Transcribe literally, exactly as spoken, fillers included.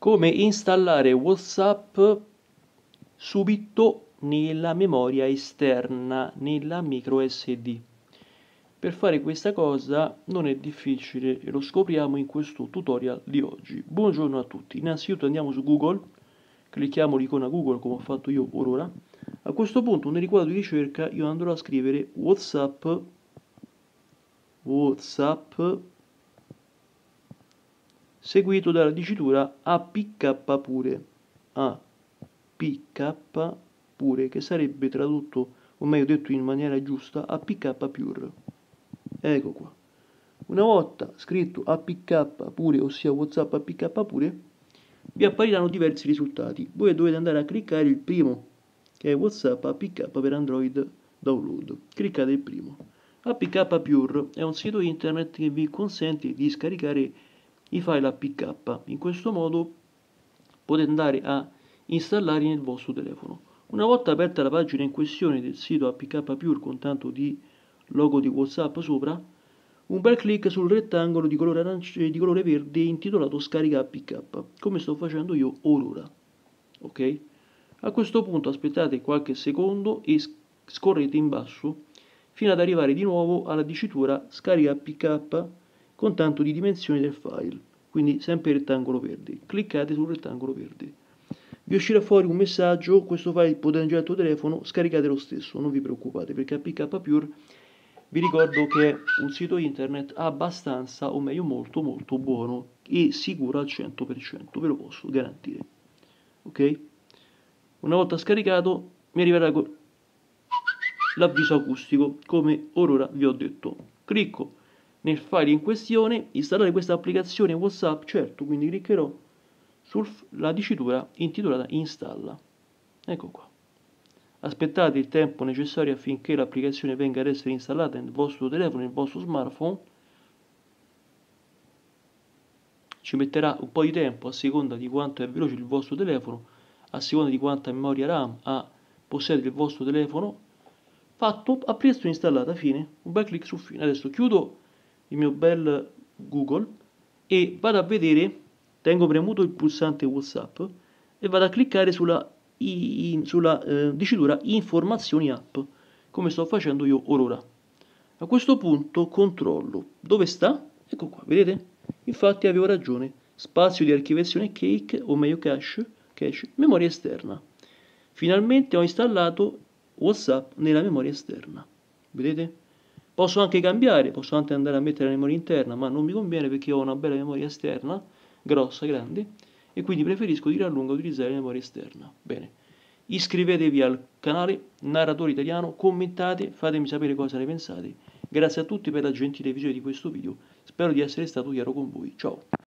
Come installare WhatsApp subito nella memoria esterna, nella micro S D. Per fare questa cosa non è difficile e lo scopriamo in questo tutorial di oggi. Buongiorno a tutti. Innanzitutto andiamo su Google, clicchiamo l'icona Google come ho fatto io ora. A questo punto nel riquadro di ricerca io andrò a scrivere WhatsApp, WhatsApp seguito dalla dicitura A P K pure, A P K pure, che sarebbe tradotto, o meglio detto in maniera giusta, A P K pure. Ecco qua. Una volta scritto A P K pure, ossia WhatsApp A P K pure, vi appariranno diversi risultati. Voi dovete andare a cliccare il primo, che è WhatsApp A P K per Android Download. Cliccate il primo. A P K Pure è un sito internet che vi consente di scaricare i file A P K. In questo modo potete andare a installarli nel vostro telefono. Una volta aperta la pagina in questione del sito A P K Pure con tanto di logo di WhatsApp sopra, un bel clic sul rettangolo di colore, arance, di colore verde intitolato Scarica A P K, come sto facendo io ora. Ok? A questo punto aspettate qualche secondo e scorrete in basso fino ad arrivare di nuovo alla dicitura Scarica A P K con tanto di dimensioni del file, quindi sempre il rettangolo verde. Cliccate sul rettangolo verde. Vi uscirà fuori un messaggio: questo file potete girare il tuo telefono, scaricate lo stesso, non vi preoccupate, perché A P K Pure vi ricordo che è un sito internet abbastanza, o meglio molto molto buono e sicuro al cento per cento, ve lo posso garantire. Ok? Una volta scaricato mi arriverà l'avviso acustico, come ora vi ho detto. Clicco nel file in questione, installare questa applicazione WhatsApp, certo, quindi cliccherò sulla dicitura intitolata installa. Ecco qua. Aspettate il tempo necessario affinché l'applicazione venga ad essere installata nel vostro telefono, nel vostro smartphone. Ci metterà un po' di tempo a seconda di quanto è veloce il vostro telefono, a seconda di quanta memoria RAM ha possiede il vostro telefono. Fatto, applicazione installata, fine, un bel clic su fine. Adesso chiudo il mio bel Google e vado a vedere, tengo premuto il pulsante WhatsApp e vado a cliccare sulla, in, sulla eh, dicitura informazioni app, come sto facendo io ora. A questo punto controllo dove sta, ecco qua, vedete? Infatti avevo ragione, spazio di archiviazione cake, o meglio cache, cache, memoria esterna. Finalmente ho installato WhatsApp nella memoria esterna, vedete? Posso anche cambiare, posso anche andare a mettere la memoria interna, ma non mi conviene perché ho una bella memoria esterna, grossa, grande, e quindi preferisco di gran lunga utilizzare la memoria esterna. Bene, iscrivetevi al canale Narratore Italiano, commentate, fatemi sapere cosa ne pensate. Grazie a tutti per la gentile visione di questo video, spero di essere stato chiaro con voi, ciao!